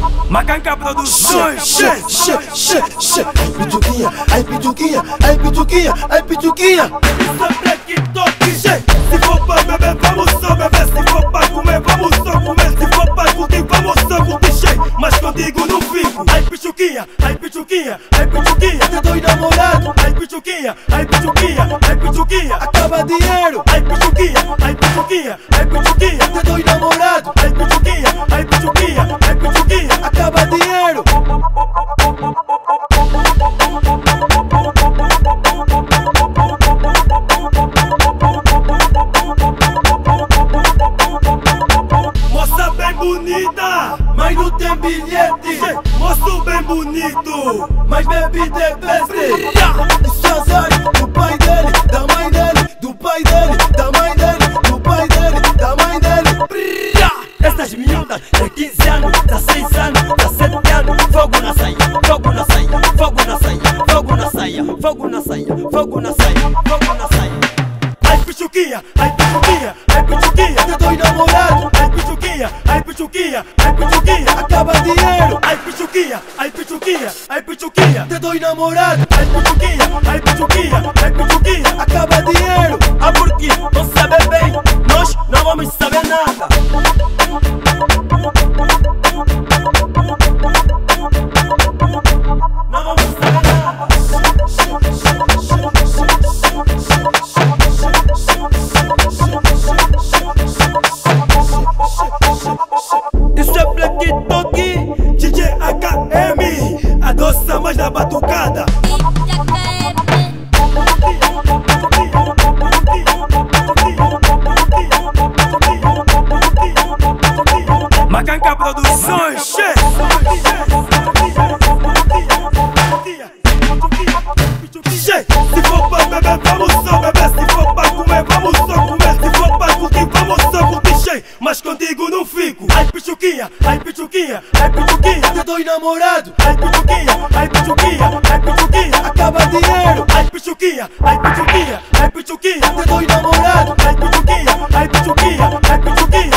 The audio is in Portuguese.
Macanca Produções. Pituquinha, ai pituquinha, ai pituquinha, ai pituquinha. Isso é Black Top. Se for pra beber, vamos só beber. Se for pra comer, vamos só comer. Se for pra curtir, vamos só curtir. Mas contigo não fico. Ai pituquinha, ai pituquinha, ai pituquinha. Te dou namorado, Ai pituquinha, ai pituquinha, ai pituquinha. acaba dinheiro. Ai pituquinha, ai pituquinha, ai pituquinha. Te dou namorado, Ai pituquinha, ai pituquinha, ai pituquinha. acaba dinheiro. Moça bem bonita, Mas não tem bilhete, moço bem bonito. mas bebida é beste. Isso é azar do pai dele, da mãe dele, do pai dele, da mãe dele, do pai dele, da mãe dele. Essas miúdas de 15 anos, 16 anos, 17 anos. Fogo na saia, fogo na saia, fogo na saia, fogo na saia, fogo na saia, fogo na saia, fogo na saia. Ai pituquinha, ai pituquinha, ai pituquinha. Te dou namorado, Ai pituquinha, ai pituquinha, ai pituquinha. acaba dinheiro. Ai pituquinha, ai pituquinha, ai pituquinha. Te dou namorado, Ai pituquinha, ai pituquinha, ai pituquinha. acaba dinheiro. Ah, porque não sabe bem, nós não vamos saber nada. Não vamos saber nada. Isso é Black Top, DJ HM. Adoça mais na batucada. Macanca Produções. Se for pra beber, vamos só beber. Se for pra comer, vamos só comer. Se for pra curtir, vamos só curtir. Mas contigo não fico. Ai pituquinha, ai pituquinha, ai pituquinha. Te dou namorado, Ai pituquinha, ai pituquinha, ai pituquinha. acaba dinheiro. Ai pituquinha, ai pituquinha, ai pituquinha. Te dou namorado, Ai pituquinha, ai pituquinha, ai pituquinha.